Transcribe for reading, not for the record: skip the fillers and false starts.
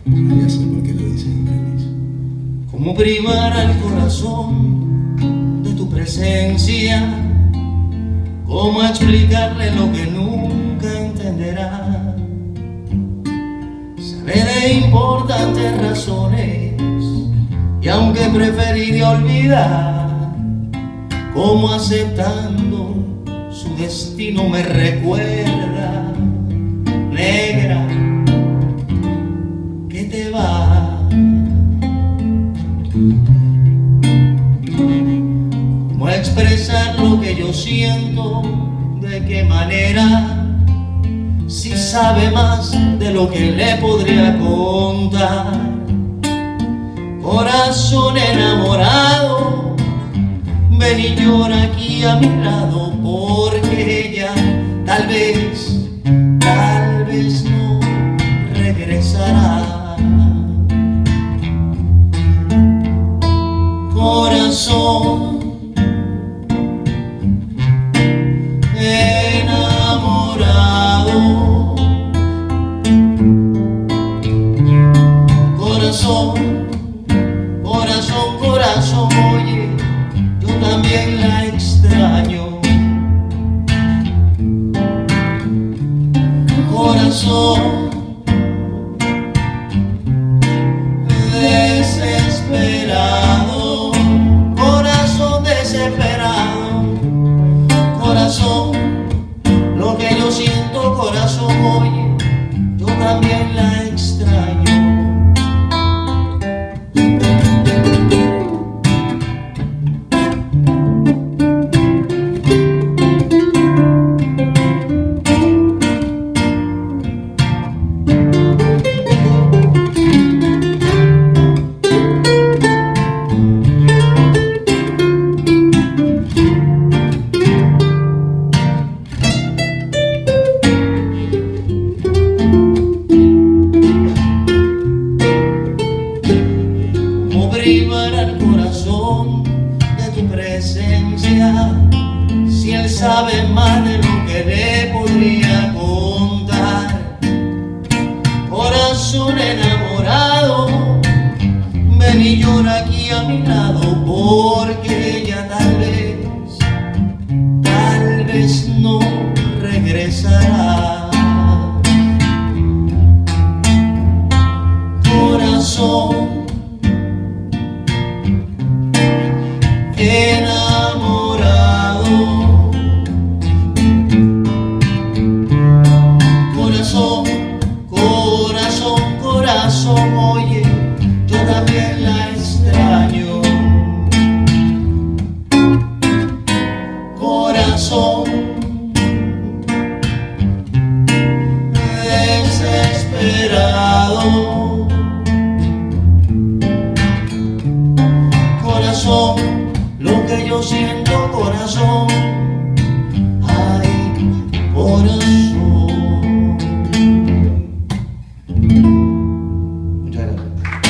Ya sé por qué lo dicen infeliz. ¿Cómo privar al corazón de tu presencia? ¿Cómo explicarle lo que nunca entenderá? Sabe de importantes razones y aunque preferiría olvidar, como aceptando su destino me recuerda, negra, que te va. ¿Cómo expresar lo que yo siento? ¿De qué manera? Si sabe más de lo que le podría contar. Corazón enamorado, ven y llora aquí a mi lado, porque ella tal vez no regresará. Corazón enamorado, corazón, oye, yo también la extraño. Corazón desesperado, corazón desesperado, corazón, lo que yo siento, corazón, oye, yo también la extraño. Privar al corazón de tu presencia, si él sabe más de lo que le podría contar. Corazón enamorado, ven y llora aquí a mi lado, porque ella tal vez no regresará. Corazón enamorado, corazón, oye, yo también la extraño. Corazón desesperado, corazón, lo que yo siento.